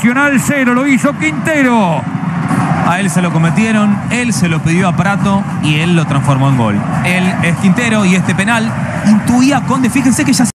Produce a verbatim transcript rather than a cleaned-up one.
Nacional cero, lo hizo Quintero. A él se lo cometieron, él se lo pidió a Prato y él lo transformó en gol. Él es Quintero y este penal intuía Conde, fíjense que ya